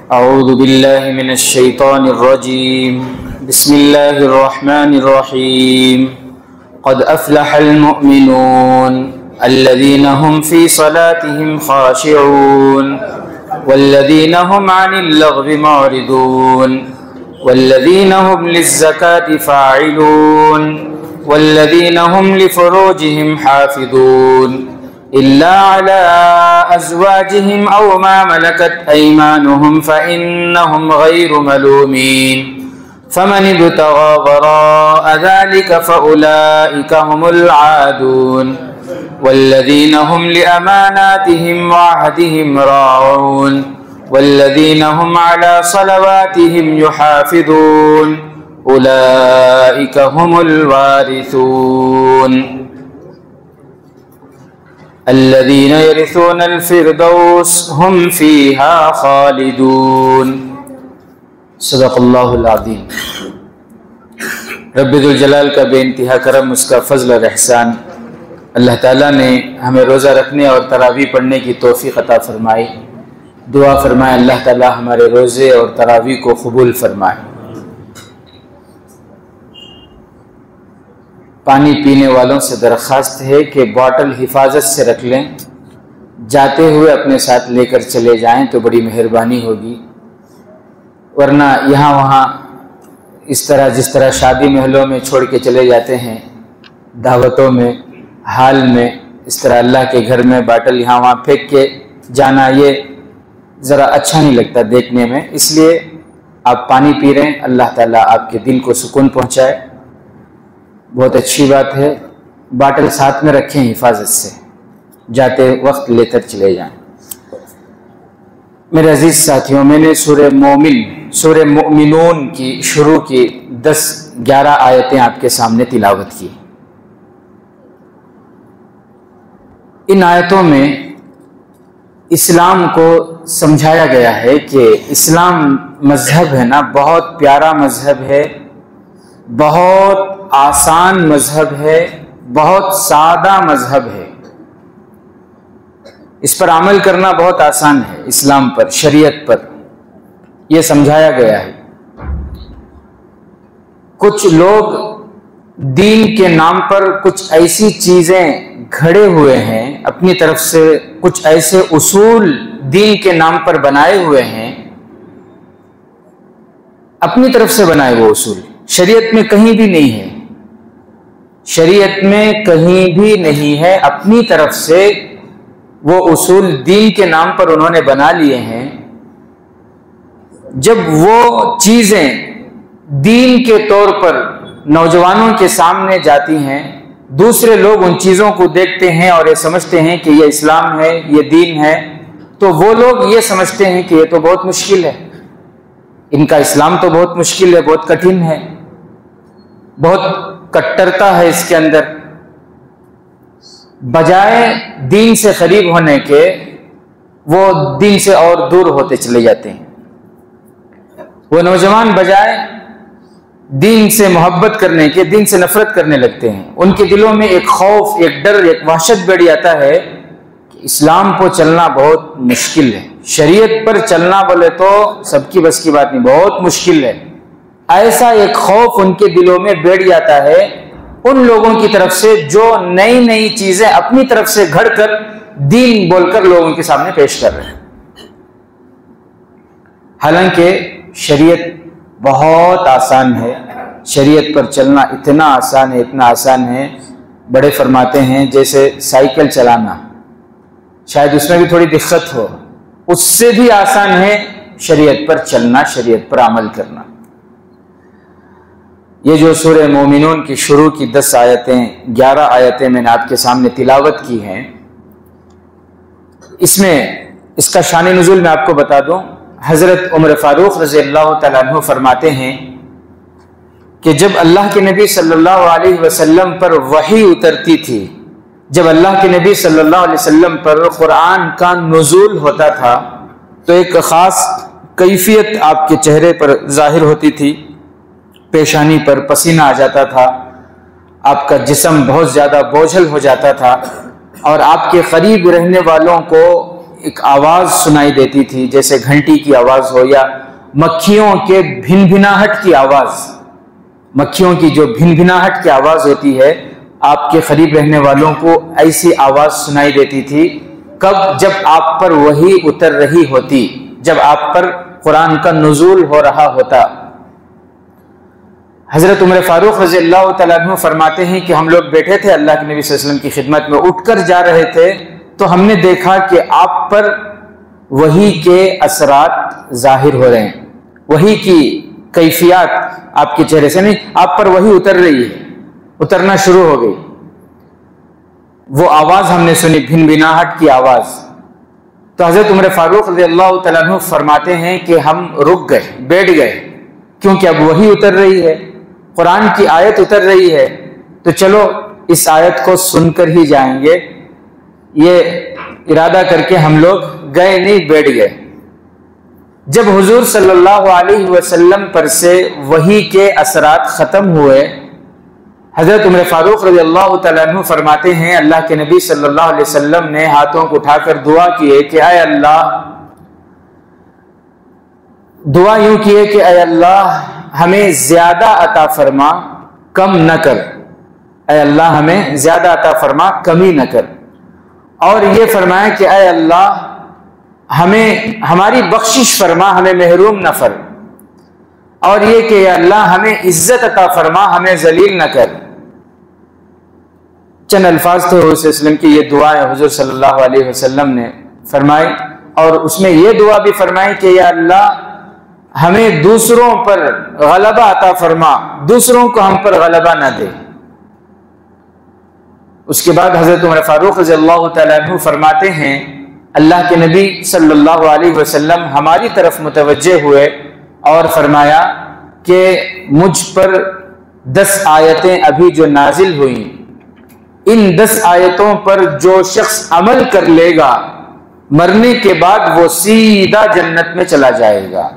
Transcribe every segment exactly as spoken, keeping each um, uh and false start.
अऊज़ु बिल्लाहि मिनश शैतानिर रजीम। बिस्मिल्लाहिर रहमानिर रहीम। क़द अफ़्लहल मुअमिनून अल्लज़ीना हुम फ़ी सलातिहिम ख़ाशिऊन वल्लज़ीना हुम अनिल लग़्वी मुअरिदून वल्लज़ीना हुम लिज़्ज़काति फ़ाइलून वल्लज़ीना हुम लिफ़ुरूजिहिम हाफ़िज़ून इल्ला अला अज़वाजिहिम औ मा मलकत ऐमानुहुम फ़इन्नहुम गैरु मलूमीन फ़मन इब्तग़ा वराअ ज़ालिका फ़उलाइका हुमुल आदून वल्लज़ीना हुम लिअमानातिहिम व अहदिहिम राऊन वल्लज़ीना हुम अला सलवातिहिम युहाफ़िज़ून उलाइका हुमुल वारिसून अल्लज़ीना यरिसूनल फ़िरदौस हुम फ़ीहा ख़ालिदून। सदक़ल्लाहुल अज़ीम। रब्बुल जलाल का बेइंतहा करम, उसका फ़ज़ल और एहसान। अल्लाह ताला ने हमें रोज़ा रखने और तरावी पढ़ने की तौफ़ीक़ अता फ़रमाई। दुआ फ़रमाए अल्लाह ताला हमारे रोज़े और तरावी को कबूल फ़रमाए। पानी पीने वालों से दरख्वास्त है कि बॉटल हिफाजत से रख लें, जाते हुए अपने साथ लेकर चले जाएं तो बड़ी मेहरबानी होगी, वरना यहाँ वहाँ इस तरह जिस तरह शादी महलों में छोड़ के चले जाते हैं, दावतों में, हाल में, इस तरह अल्लाह के घर में बॉटल यहाँ वहाँ फेंक के जाना, ये ज़रा अच्छा नहीं लगता देखने में। इसलिए आप पानी पी रहे हैं, अल्लाह ताला आपके दिल को सुकून पहुँचाए, बहुत अच्छी बात है। बाटल साथ में रखें हिफाजत से, जाते वक्त लेकर चले जाएं। मेरे अजीज साथियों, मैंने सूरह मोमिन सूरह मुअमिनून की शुरू की दस ग्यारह आयतें आपके सामने तिलावत की। इन आयतों में इस्लाम को समझाया गया है कि इस्लाम मजहब है ना, बहुत प्यारा मजहब है, बहुत आसान मजहब है, बहुत सादा मजहब है। इस पर अमल करना बहुत आसान है। इस्लाम पर, शरीयत पर यह समझाया गया है। कुछ लोग दीन के नाम पर कुछ ऐसी चीजें घड़े हुए हैं, अपनी तरफ से कुछ ऐसे उसूल दीन के नाम पर बनाए हुए हैं, अपनी तरफ से बनाए वो उसूल शरीयत में कहीं भी नहीं है। शरीयत में कहीं भी नहीं है, अपनी तरफ से वो उसूल दीन के नाम पर उन्होंने बना लिए हैं। जब वो चीजें दीन के तौर पर नौजवानों के सामने जाती हैं, दूसरे लोग उन चीजों को देखते हैं और ये समझते हैं कि ये इस्लाम है, ये दीन है, तो वो लोग ये समझते हैं कि ये तो बहुत मुश्किल है, इनका इस्लाम तो बहुत मुश्किल है, बहुत कठिन है, बहुत कट्टरता है इसके अंदर। बजाय दीन से करीब होने के, वो दीन से और दूर होते चले जाते हैं। वो नौजवान बजाय दीन से मोहब्बत करने के, दीन से नफरत करने लगते हैं। उनके दिलों में एक खौफ, एक डर, एक वहशत बढ़ जाता है कि इस्लाम पर चलना बहुत मुश्किल है, शरीयत पर चलना बोले तो सबकी बस की बात नहीं, बहुत मुश्किल है। ऐसा एक खौफ उनके दिलों में बैठ जाता है उन लोगों की तरफ से जो नई नई चीजें अपनी तरफ से घड़कर दीन बोलकर लोगों के सामने पेश कर रहे हैं। हालांकि शरीयत बहुत आसान है, शरीयत पर चलना इतना आसान है, इतना आसान है, बड़े फरमाते हैं जैसे साइकिल चलाना, शायद उसमें भी थोड़ी दिक्कत हो, उससे भी आसान है शरीयत पर चलना, शरीयत पर अमल करना। ये जो सूरह मोमिनून की शुरू की दस आयतें, ग्यारह आयतें मैंने आपके सामने तिलावत की हैं, इसमें इसका शान नुज़ूल मैं आपको बता दूं। हजरत उमर फारूक रज़ी अल्लाह तआला अन्हु फरमाते हैं कि जब अल्लाह के नबी सल्लल्लाहु अलैहि वसल्लम पर वही उतरती थी, जब अल्लाह के नबी सल्लल्लाहु अलैहि वसल्लम पर कुरान का नुज़ूल होता था, तो एक ख़ास कैफियत आपके चेहरे पर जाहिर होती थी, पेशानी पर पसीना आ जाता था, आपका जिस्म बहुत ज़्यादा बोझल हो जाता था और आपके करीब रहने वालों को एक आवाज़ सुनाई देती थी, जैसे घंटी की आवाज़ हो या मक्खियों के भिनभिनाहट की आवाज़। मक्खियों की जो भिनभिनाहट की आवाज़ होती है, आपके करीब रहने वालों को ऐसी आवाज़ सुनाई देती थी। कब? जब आप पर वही उतर रही होती, जब आप पर कुरान का नुज़ूल हो रहा होता। हज़रत उमर फारूक रज़ी अल्लाह तआला अन्हु फरमाते हैं कि हम लोग बैठे थे अल्लाह के नबी सल्लल्लाहु अलैहि वसल्लम की खिदमत में, उठकर जा रहे थे तो हमने देखा कि आप पर वही के असरात जाहिर हो रहे हैं, वही की कैफियत आपके चेहरे से नहीं, आप पर वही उतर रही है, उतरना शुरू हो गई। वो आवाज़ हमने सुनी, भिनभिनाहट की आवाज़। तो हज़रत उमर फारूक रज़ियल्लाहु तआला अन्हु फरमाते हैं कि हम रुक गए, बैठ गए, क्योंकि अब वही उतर रही है, कुरान की आयत उतर रही है, तो चलो इस आयत को सुनकर ही जाएंगे। ये इरादा करके हम लोग गए नहीं, बैठ गए। जब हुजूर सल्लल्लाहु अलैहि वसल्लम पर से वही के असरात ख़त्म हुए, हज़रत उमर फारूक रज़ियल्लाहु तआला अन्हु फरमाते हैं अल्लाह के नबी सल्लल्लाहु अलैहि वसल्लम ने हाथों को उठाकर दुआ किए कि ऐ अल्लाह, दुआ यूं किए कि ऐ अल्लाह हमें ज्यादा अता फरमा, कम न कर। ऐ अल्लाह हमें ज्यादा अता फरमा, कमी न कर। और ये फरमाया कि ऐ अल्लाह हमें हमारी बख्शिश फरमा, हमें महरूम न फर। और ये कि अल्लाह हमें इज्जत अता फरमा, हमें जलील न कर। चंद अल्फाज थे हुज़ूर की ये दुआ है हुज़ूर सल्लल्लाहु अलैहि वसल्लम ने फरमाई, और उसमें ये दुआ भी फरमाई कि या अल्लाह हमें दूसरों पर गलबा अता फरमा, दूसरों को हम पर गलबा न दे। उसके बाद हज़रत उमर फारूक रज़ियल्लाहु तआला अन्हु फरमाते हैं अल्लाह के नबी सल्लल्लाहु अलैहि वसल्लम हमारी तरफ मुतवज्जे हुए और फरमाया कि मुझ पर दस आयतें अभी जो नाजिल हुई, इन दस आयतों पर जो शख्स अमल कर लेगा, मरने के बाद वो सीधा जन्नत में चला जाएगा।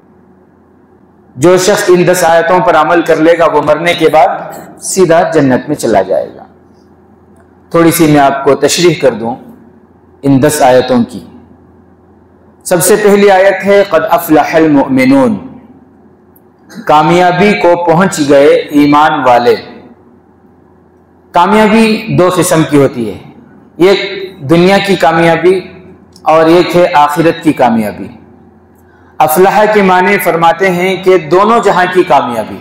जो शख्स इन दस आयतों पर अमल कर लेगा वो मरने के बाद सीधा जन्नत में चला जाएगा। थोड़ी सी मैं आपको तशरीह कर दूं इन दस आयतों की। सबसे पहली आयत है क़द अफ़लहल मुमिनून, कामयाबी को पहुंच गए ईमान वाले। कामयाबी दो किस्म की होती है, एक दुनिया की कामयाबी और एक है आखिरत की कामयाबी। अफलाह के माने फरमाते हैं कि दोनों जहां की कामयाबी।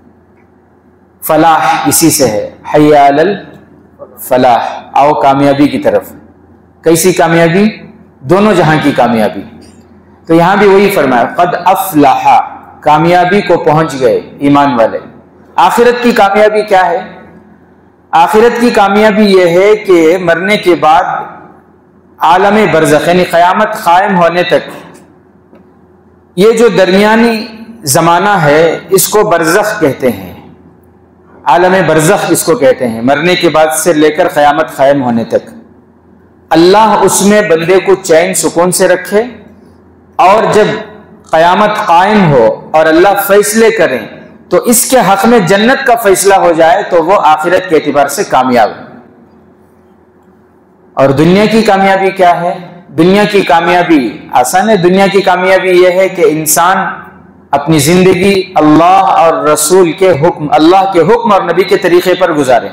फलाह इसी से है, हय्या अलल फलाह, आओ कामयाबी की तरफ। कैसी कामयाबी? दोनों जहां की कामयाबी। तो यहां भी वही फरमाया क़द अफ़लह, कामयाबी को पहुंच गए ईमान वाले। आखिरत की कामयाबी क्या है? आखिरत की कामयाबी यह है कि मरने के बाद आलम बरज़ख यानी क़यामत कायम होने तक ये जो दरमियानी ज़माना है इसको बरज़ख कहते हैं, आलम बरज़ख इसको कहते हैं। मरने के बाद से लेकर क़यामत कायम होने तक अल्लाह उसमें बंदे को चैन सुकून से रखे, और जब क़यामत कायम हो और अल्लाह फैसले करें तो इसके हक में जन्नत का फैसला हो जाए तो वो आखिरत के एतबार से कामयाब है। और दुनिया की कामयाबी क्या है? दुनिया की कामयाबी आसान है। दुनिया की कामयाबी यह है कि इंसान अपनी जिंदगी अल्लाह और रसूल के हुक्म, अल्लाह के हुक्म और नबी के तरीके पर गुजारे।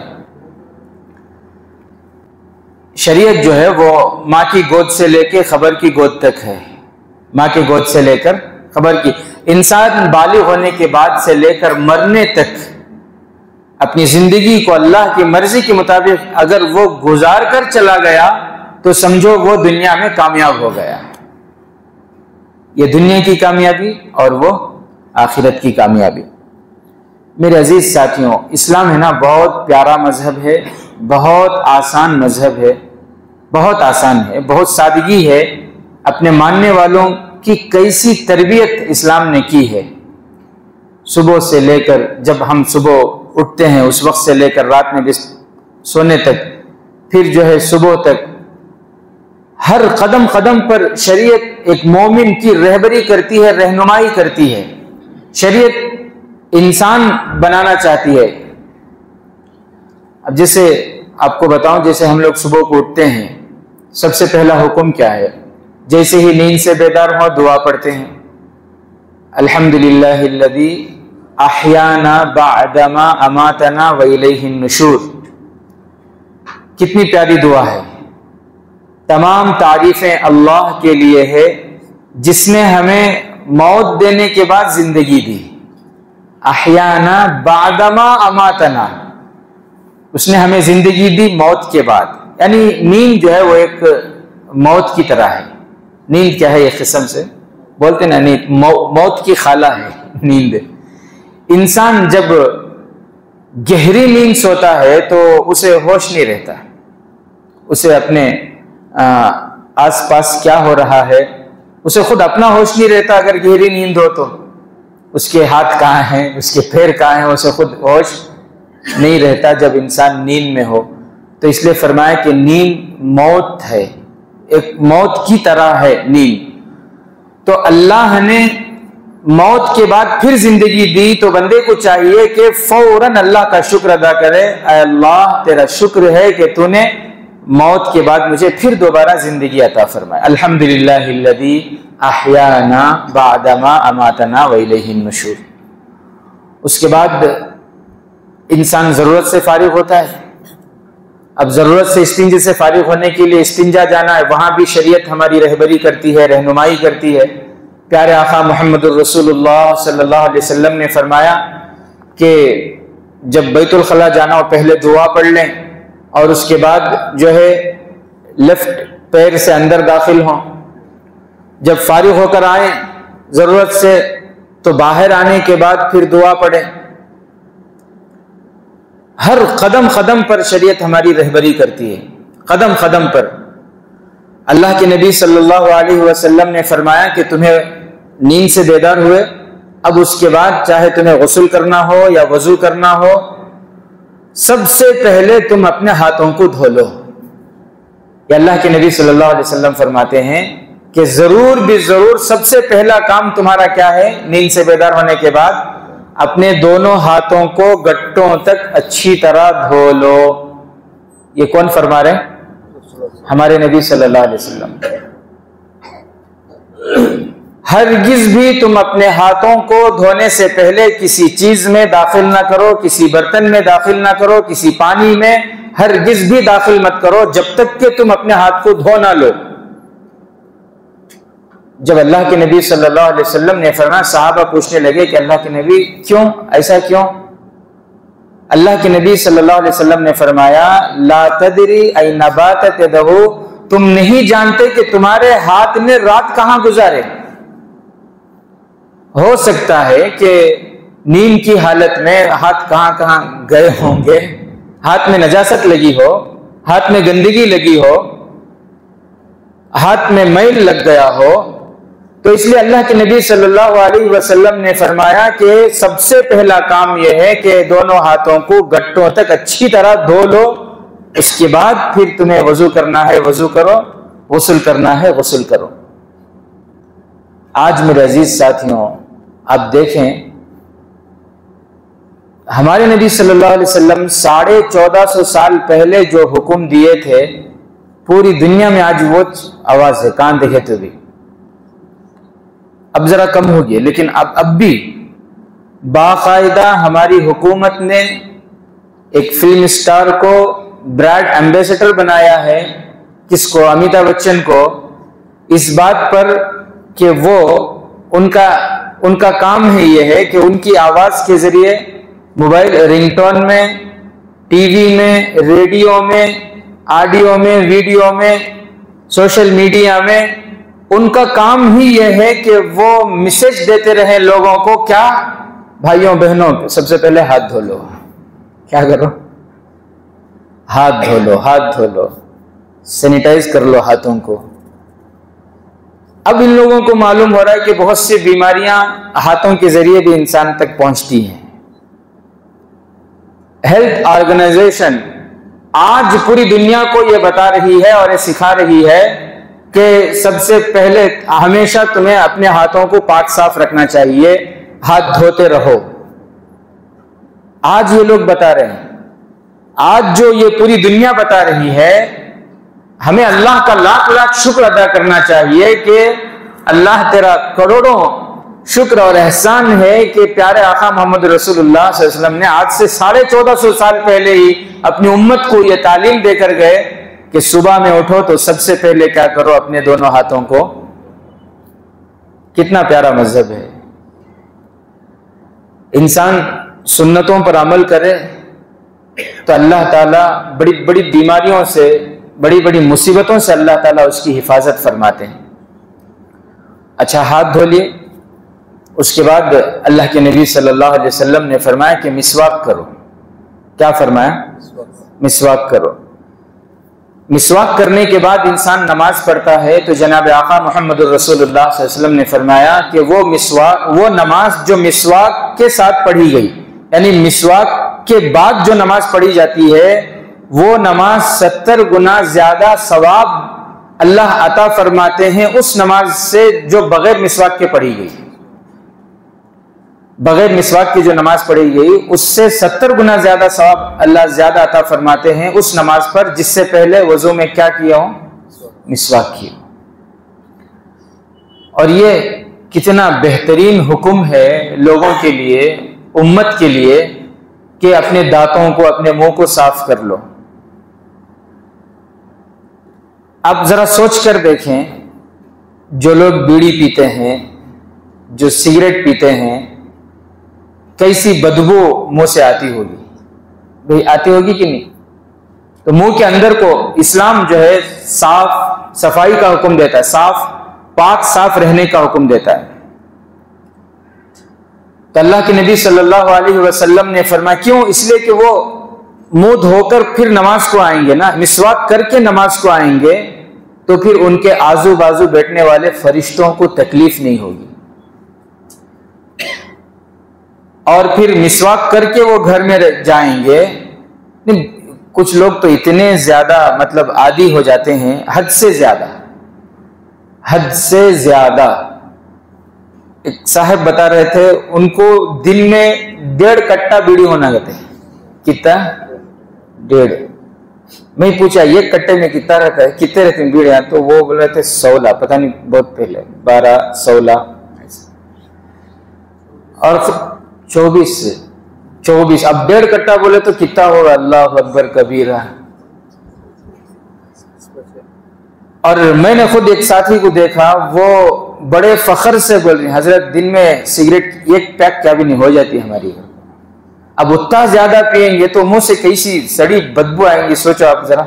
शरीयत जो है वो माँ की गोद से लेकर खबर की गोद तक है, माँ की गोद से लेकर खबर की। इंसान बालिग होने के बाद से लेकर मरने तक अपनी जिंदगी को अल्लाह की मर्जी के मुताबिक अगर वो गुजार कर चला गया तो समझो वो दुनिया में कामयाब हो गया। ये दुनिया की कामयाबी और वो आखिरत की कामयाबी। मेरे अजीज साथियों, इस्लाम है ना बहुत प्यारा मजहब है, बहुत आसान मजहब है, बहुत आसान है, बहुत सादगी है। अपने मानने वालों की कैसी तरबियत इस्लाम ने की है, सुबह से लेकर जब हम सुबह उठते हैं उस वक्त से लेकर रात में सोने तक, फिर जो है सुबह तक, हर कदम कदम पर शरीयत एक मोमिन की रहबरी करती है, रहनुमाई करती है। शरीयत इंसान बनाना चाहती है। अब जैसे आपको बताऊं, जैसे हम लोग सुबह को उठते हैं, सबसे पहला हुक्म क्या है? जैसे ही नींद से बेदार हो दुआ पढ़ते हैं, अल्हम्दुलिल्लाहिल्लज़ी अहयाना बअदमा अमातना व इलैहिन नुशूर। कितनी प्यारी दुआ है। तमाम तारीफें अल्लाह के लिए है जिसने हमें मौत देने के बाद जिंदगी दी। अहयाना बअदमा अमातना, उसने हमें जिंदगी दी मौत के बाद। यानी नींद जो है वो एक मौत की तरह है। नींद क्या है, एक किस्म से बोलते ना, नींद मौ, मौत की खाला है नींद। इंसान जब गहरी नींद सोता है तो उसे होश नहीं रहता, उसे अपने आस पास क्या हो रहा है उसे खुद अपना होश नहीं रहता। अगर गहरी नींद हो तो उसके हाथ कहाँ हैं, उसके पैर कहाँ हैं, उसे खुद होश नहीं रहता जब इंसान नींद में हो। तो इसलिए फरमाया कि नींद मौत है, एक मौत की तरह है नींद। तो अल्लाह ने मौत के बाद फिर जिंदगी दी, तो बंदे को चाहिए कि फौरन अल्लाह का शुक्र अदा करे। अल्लाह तेरा शुक्र है कि तूने मौत के बाद मुझे फिर दोबारा जिंदगी अता फरमाए। अल्हम्दुलिल्लाहिल्लज़ी अहयाना बअदमा अमातना व इलैहिन नुशूर। उसके बाद इंसान जरूरत से फारिग होता है। अब जरूरत से इस्तिंजा से फारिग होने के लिए इस्तिंजा जाना है, वहां भी शरीयत हमारी रहबरी करती है, रहनुमाई करती है। प्यारे आका मोहम्मद रसूलुल्लाह सल्लल्लाहु अलैहि वसल्लम ने फरमाया कि जब बैतुल खला जाना हो पहले दुआ पढ़ लें और उसके बाद जो है लेफ्ट पैर से अंदर दाखिल हों। जब फारिग होकर आए जरूरत से तो बाहर आने के बाद फिर दुआ पढ़ें। हर कदम कदम पर शरीयत हमारी रहबरी करती है, कदम कदम पर। अल्लाह के नबी सल्लल्लाहु अलैहि वसल्लम ने फरमाया कि तुम्हें नींद से बेदार हुए, अब उसके बाद चाहे तुम्हें गुस्ल करना हो या वजू करना हो, सबसे पहले तुम अपने हाथों को धो लो। या अल्लाह के नबी सल्लल्लाहु अलैहि वसल्लम फरमाते हैं कि जरूर भी जरूर सबसे पहला काम तुम्हारा क्या है, नींद से बेदार होने के बाद अपने दोनों हाथों को गट्टों तक अच्छी तरह धो लो। ये कौन फरमा रहे? हमारे नबी सल्लल्लाहु अलैहि वसल्लम। हरगिज भी तुम अपने हाथों को धोने से पहले किसी चीज में दाखिल ना करो, किसी बर्तन में दाखिल ना करो, किसी पानी में हरगिज भी दाखिल मत करो जब तक कि तुम अपने हाथ को धो ना लो। जब अल्लाह के नबी सल्लल्लाहु अलैहि वसल्लम ने फरमाया, सहाबा पूछने लगे कि अल्लाह के नबी क्यों, ऐसा क्यों? अल्लाह के नबी सल्लल्लाहु अलैहि वसल्लम ने फरमाया, ला तदरी ऐना बातत यदहु, तुम नहीं जानते कि तुम्हारे हाथ ने रात कहां गुजारे। हो सकता है कि नींद की हालत में हाथ कहां कहां गए होंगे, हाथ में नजासत लगी हो, हाथ में गंदगी लगी हो, हाथ में मैल लग गया हो। तो इसलिए अल्लाह के नबी सल्लल्लाहु अलैहि वसल्लम ने फरमाया कि सबसे पहला काम यह है कि दोनों हाथों को गट्टों तक अच्छी तरह धो लो, उसके बाद फिर तुम्हें वजू करना है वजू करो, गुस्ल करना है गुस्ल करो। आज मेरे अजीज साथियों, आप देखें हमारे नबी सल्लल्लाहु अलैहि वसल्लम साढ़े चौदह सौ साल पहले जो हुक्म दिए थे, पूरी दुनिया में आज वो आवाज है, कान देखे तो भी। अब जरा कम हो गई, लेकिन अब अब भी बाकायदा हमारी हुकूमत ने एक फिल्म स्टार को ब्रांड एम्बेसडर बनाया है। किसको? अमिताभ बच्चन को, इस बात पर कि वो उनका उनका काम है ये है कि उनकी आवाज के जरिए मोबाइल रिंगटोन में, टीवी में, रेडियो में, ऑडियो में, वीडियो में, सोशल मीडिया में, उनका काम ही यह है कि वो मैसेज देते रहे लोगों को। क्या? भाइयों बहनों, सबसे पहले हाथ धो लो। क्या करो? हाथ धो लो, हाथ धो लो, सैनिटाइज कर लो हाथों को। अब इन लोगों को मालूम हो रहा है कि बहुत सी बीमारियां हाथों के जरिए भी इंसान तक पहुंचती हैं। हेल्थ ऑर्गेनाइजेशन आज पूरी दुनिया को यह बता रही है और ये सिखा रही है कि सबसे पहले हमेशा तुम्हें अपने हाथों को पाक साफ रखना चाहिए, हाथ धोते रहो। आज ये लोग बता रहे हैं, आज जो ये पूरी दुनिया बता रही है, हमें अल्लाह का लाख लाख शुक्र अदा करना चाहिए कि अल्लाह तेरा करोड़ों शुक्र और एहसान है कि प्यारे आका मोहम्मद रसूलुल्लाह सल्लल्लाहु अलैहि वसल्लम ने आज से साढ़े चौदह सौ साल पहले ही अपनी उम्मत को यह तालीम देकर गए कि सुबह में उठो तो सबसे पहले क्या करो, अपने दोनों हाथों को। कितना प्यारा मजहब है। इंसान सुन्नतों पर अमल करे तो अल्लाह ताला बड़ी बड़ी बीमारियों से, बड़ी बड़ी मुसीबतों से अल्लाह ताला उसकी हिफाजत फरमाते हैं। अच्छा, हाथ धो लिए, उसके बाद अल्लाह के नबी सल्लल्लाहु अलैहि वसल्लम ने फरमाया कि मिसवाक करो। क्या फरमाया? मिसवाक करो। मिसवाक करने के बाद इंसान नमाज पढ़ता है तो जनाब आका मोहम्मद रसूलुल्लाह सल्लल्लाहु अलैहि वसल्लम ने फरमाया कि वो मिसवाक, वो नमाज जो मिसवाक के साथ पढ़ी गई, यानी मिसवाक के बाद जो नमाज पढ़ी जाती है, वो नमाज सत्तर गुना ज्यादा सवाब अल्लाह अता फरमाते हैं उस नमाज से जो बगैर मिसवाक के पढ़ी गई। बगैर मिसवाक की जो नमाज पढ़ी गई उससे सत्तर गुना ज्यादा सवाब अल्लाह ज्यादा अता फरमाते हैं उस नमाज पर जिससे पहले वजू में क्या किया हो? मिसवाक किया। और ये कितना बेहतरीन हुक्म है लोगों के लिए, उम्मत के लिए, कि अपने दांतों को, अपने मुंह को साफ कर लो। आप जरा सोच कर देखें, जो लोग बीड़ी पीते हैं, जो सिगरेट पीते हैं, कैसी बदबू मुंह से आती होगी। भाई आती होगी कि नहीं? तो मुंह के अंदर को इस्लाम जो है साफ सफाई का हुक्म देता है, साफ पाक साफ रहने का हुक्म देता है। तो अल्लाह के नबी सल्लल्लाहु अलैहि वसल्लम ने फरमाया, क्यों? इसलिए कि वो मुंह धोकर फिर नमाज को आएंगे ना, मिसवाक करके नमाज को आएंगे, तो फिर उनके आजू बाजू बैठने वाले फरिश्तों को तकलीफ नहीं होगी। और फिर मिसवाक करके वो घर में जाएंगे। नहीं, कुछ लोग तो इतने ज्यादा मतलब आदी हो जाते हैं, हद से ज्यादा, हद से ज्यादा। एक साहब बता रहे थे, उनको दिन में डेढ़ कट्टा बीड़ी होना कहते हैं। कितना? डेढ़। मैं पूछा ये कट्टे में कितना रहता है, कितने रहते हैं बीड़ियां? तो वो बोल रहे थे सोलह, पता नहीं बहुत पहले, बारह सोलह और चौबीस चौबीस। अब डेढ़ कट्टा बोले तो कितना होगा? अल्लाह अकबर कबीरा। और मैंने खुद एक साथी को देखा, वो बड़े फखर से बोल रहे हैं, हजरत दिन में सिगरेट एक पैक क्या भी नहीं हो जाती हमारी। अब उतना ज्यादा पिएंगे तो मुंह से कैसी सड़ी बदबू आएंगी, सोचो आप जरा,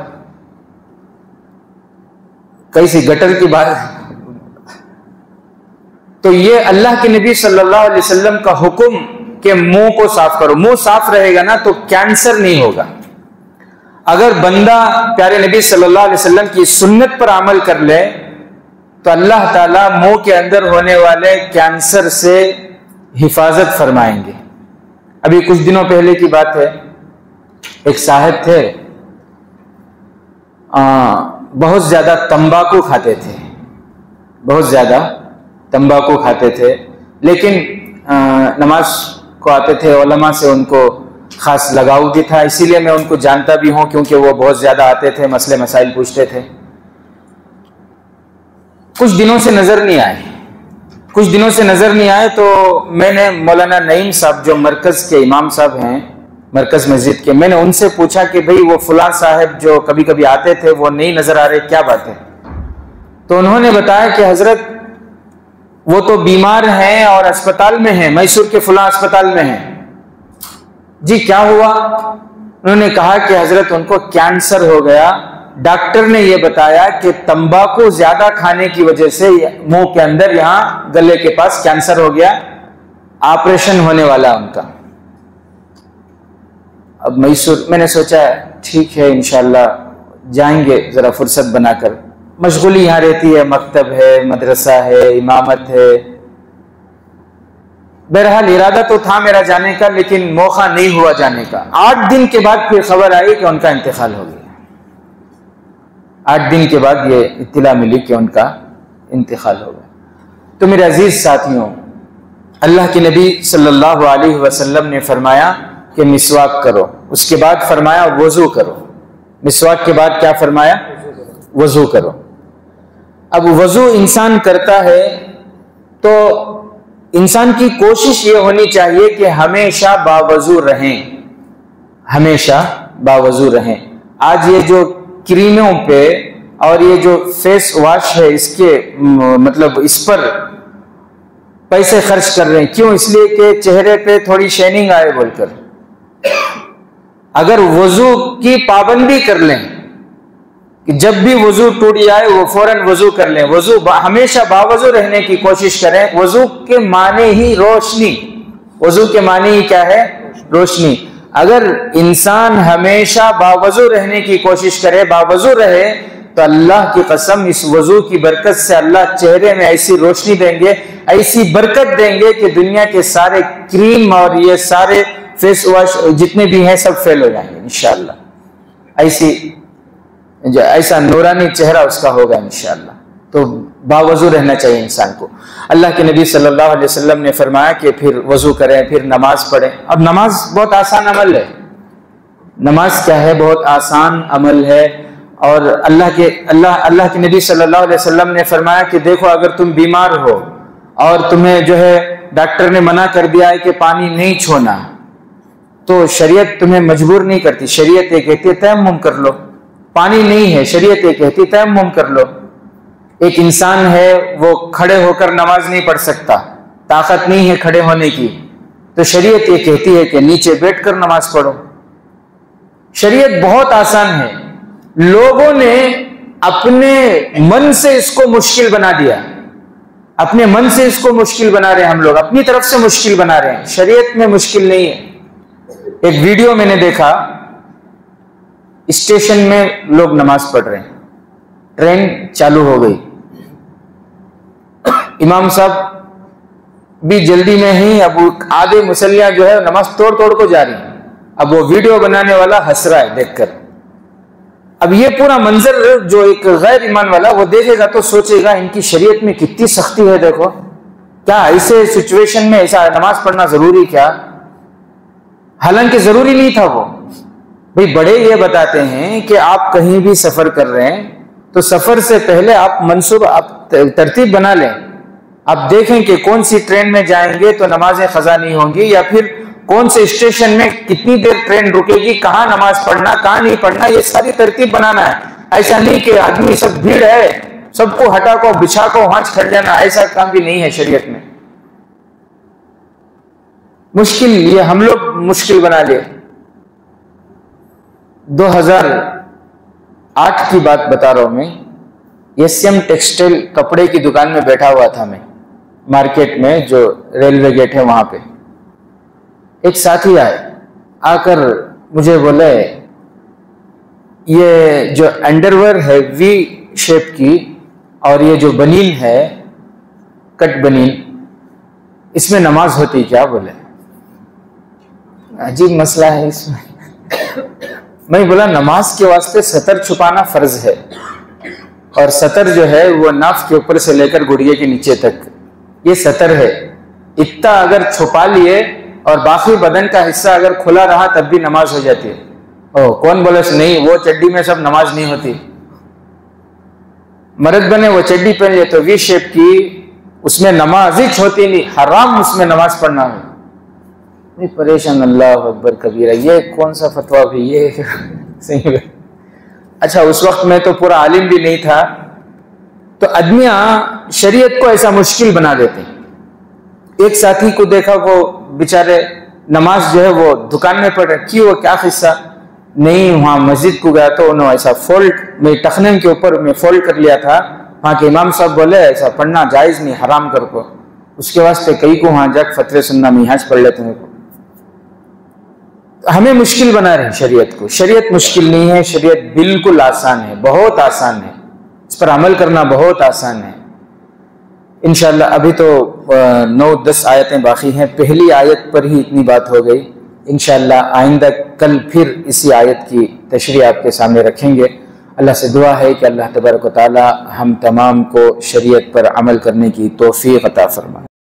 कैसी गटर की बात। तो ये अल्लाह के नबी सल्लल्लाहु अलैहि वसल्लम का हुक्म कि मुंह को साफ करो। मुंह साफ रहेगा ना तो कैंसर नहीं होगा। अगर बंदा प्यारे नबी सल्लल्लाहु अलैहि वसल्लम की सुन्नत पर अमल कर ले तो अल्लाह ताला मुंह के अंदर होने वाले कैंसर से हिफाजत फरमाएंगे। अभी कुछ दिनों पहले की बात है, एक साहब थे, आ, बहुत ज्यादा तंबाकू खाते थे, बहुत ज्यादा तंबाकू खाते थे, लेकिन आ, नमाज को आते थे। उलमा से उनको खास लगाव भी था, इसीलिए मैं उनको जानता भी हूं, क्योंकि वो बहुत ज्यादा आते थे, मसले मसाइल पूछते थे। कुछ दिनों से नजर नहीं आए, कुछ दिनों से नजर नहीं आए तो मैंने मौलाना नईम साहब, जो मरकज के इमाम साहब हैं, मरकज मस्जिद के, मैंने उनसे पूछा कि भाई वो फुला साहब जो कभी कभी आते थे वो नहीं नजर आ रहे, क्या बात है? तो उन्होंने बताया कि हजरत वो तो बीमार हैं और अस्पताल में हैं, मैसूर के फुला अस्पताल में हैं। जी क्या हुआ? उन्होंने कहा कि हजरत उनको कैंसर हो गया। डॉक्टर ने यह बताया कि तंबाकू ज्यादा खाने की वजह से मुंह के अंदर यहां गले के पास कैंसर हो गया, ऑपरेशन होने वाला उनका। अब मैसूर, मैंने सोचा ठीक है इंशाल्लाह जाएंगे जरा फुर्सत बनाकर। मशगूली यहाँ रहती है, मकतब है, मदरसा है, इमामत है। बहरहाल इरादा तो था मेरा जाने का, लेकिन मौका नहीं हुआ जाने का। आठ दिन के बाद फिर खबर आई कि उनका इंतकाल हो गया। आठ दिन के बाद ये इत्तिला मिली कि उनका इंतकाल हो गया। तो मेरे अजीज साथियों, अल्लाह के नबी सल्लल्लाहु अलैहि वसल्लम ने फरमाया कि मिसवाक करो, उसके बाद फरमाया वजू करो। मिसवाक के बाद क्या फरमाया? वजू करो। अब वजू इंसान करता है तो इंसान की कोशिश ये होनी चाहिए कि हमेशा बावजू रहें, हमेशा बावजू रहें। आज ये जो क्रीमों पे और ये जो फेस वॉश है इसके मतलब इस पर पैसे खर्च कर रहे हैं, क्यों? इसलिए कि चेहरे पे थोड़ी शाइनिंग आए बोलकर। अगर वजू की पाबंदी कर लें कि जब भी वजू टूट जाए वो फौरन वजू कर लें, वजू हमेशा बावजू रहने की कोशिश करें। वजू के माने ही रोशनी, वजू के माने ही क्या है? रोशनी। अगर इंसान हमेशा बावजू रहने की कोशिश करे, बावजू रहे, तो अल्लाह की कसम इस वजू की बरकत से अल्लाह चेहरे में ऐसी रोशनी देंगे, ऐसी बरकत देंगे कि दुनिया के सारे क्रीम और ये सारे फेस वॉश जितने भी हैं सब फेल हो जाएंगे इंशाअल्लाह। ऐसी ऐसा नूरानी चेहरा उसका होगा इंशाअल्लाह। तो बावजू रहना चाहिए इंसान को। अल्लाह के नबी सल्लल्लाहु अलैहि वसल्लम ने फरमाया कि फिर वजू करें, फिर नमाज पढ़ें। अब नमाज बहुत आसान अमल है। नमाज क्या है? बहुत आसान अमल है। और अल्लाह के अल्लाह अल्लाह के नबी सल्लल्लाहु अलैहि वसल्लम ने फरमाया कि देखो, अगर तुम बीमार हो और तुम्हें जो है डॉक्टर ने मना कर दिया है कि पानी नहीं छूना, तो शरीयत तुम्हें मजबूर नहीं करती। शरीयत ये कहती है तयम्मुम कर लो। पानी नहीं है, शरीयत ये कहती है तयम्मुम कर लो। एक इंसान है वो खड़े होकर नमाज नहीं पढ़ सकता, ताकत नहीं है खड़े होने की, तो शरीयत ये कहती है कि नीचे बैठकर नमाज पढ़ो। शरीयत बहुत आसान है। लोगों ने अपने मन से इसको मुश्किल बना दिया, अपने मन से इसको मुश्किल बना रहे हैं। हम लोग अपनी तरफ से मुश्किल बना रहे हैं। शरीयत में मुश्किल नहीं है। एक वीडियो मैंने देखा, स्टेशन में लोग नमाज पढ़ रहे हैं, ट्रेन चालू हो गई, इमाम साहब भी जल्दी में ही, अब आधे मुसल्लियां जो है नमाज तोड़ तोड़ को जा रही हैं। अब वो वीडियो बनाने वाला हंस रहा है देखकर। अब ये पूरा मंजर जो एक गैर ईमान वाला वो देखेगा तो सोचेगा इनकी शरीयत में कितनी सख्ती है। देखो, क्या ऐसे सिचुएशन में ऐसा नमाज पढ़ना जरूरी क्या? हालांकि जरूरी नहीं था वो। भाई बड़े ये बताते हैं कि आप कहीं भी सफर कर रहे हैं तो सफर से पहले आप मंसूबा, आप तरतीब बना लें। आप देखें कि कौन सी ट्रेन में जाएंगे तो नमाजें खजा नहीं होंगी, या फिर कौन से स्टेशन में कितनी देर ट्रेन रुकेगी, कहाँ नमाज पढ़ना कहाँ नहीं पढ़ना, ये सारी तरतीब बनाना है। ऐसा नहीं कि आदमी सब भीड़ है सबको हटा को बिछा को वहां खड़ जाना, ऐसा काम भी नहीं है शरीयत में। मुश्किल ये हम लोग मुश्किल बना लिए। दो हज़ार आठ की बात बता रहा हूं मैं। एसएम टेक्सटाइल कपड़े की दुकान में बैठा हुआ था मैं, मार्केट में जो रेलवे गेट है वहां पे। एक साथी आए, आकर मुझे बोले ये जो अंडरवेयर है वी शेप की और ये जो बनीन है कट बनीन, इसमें नमाज होती क्या? बोले अजीब मसला है इसमें। मैं बोला नमाज के वास्ते सतर छुपाना फर्ज है, और सतर जो है वो नाफ के ऊपर से लेकर गुड़िए के नीचे तक ये सतर है। इतना अगर छुपा लिए और बाकी बदन का हिस्सा अगर खुला रहा तब भी नमाज हो जाती है। ओ कौन बोले नहीं वो चड्डी में सब नमाज नहीं होती। मर्द बने वो चड्डी पहन ले तो वी शेप की, उसमें नमाज ही होती नहीं, हराम उसमें नमाज पढ़ना है। नहीं परेशान, अल्लाह अकबर कबीरा, ये कौन सा फतवा भी ये सही है। अच्छा उस वक्त में तो पूरा आलिम भी नहीं था, तो आदमियां शरीयत को ऐसा मुश्किल बना देते हैं। एक साथी को देखा वो बेचारे नमाज जो है वो दुकान में पढ़ रहे, क्यों क्या किस्सा? नहीं वहां मस्जिद को गया तो उन्होंने ऐसा फोल्ड में टखने के ऊपर में फोल्ड कर लिया था। वहां के इमाम साहब बोले ऐसा पढ़ना जायज नहीं, हराम कर को। उसके वास्ते कई को वहां जाकर फतवे सुनना मिहाज पढ़ लेते हैं। हमें मुश्किल बना रहे शरीयत को। शरीयत मुश्किल नहीं है, शरीयत बिल्कुल आसान है, बहुत आसान है। इस पर अमल करना बहुत आसान है। इंशाअल्लाह अभी तो नौ दस आयतें बाकी हैं, पहली आयत पर ही इतनी बात हो गई। इंशाअल्लाह आइंदा कल फिर इसी आयत की तशरीह आपके सामने रखेंगे। अल्लाह से दुआ है कि अल्लाह तबारक व तआला हम तमाम को शरीयत पर अमल करने की तौफीक अता फरमाए।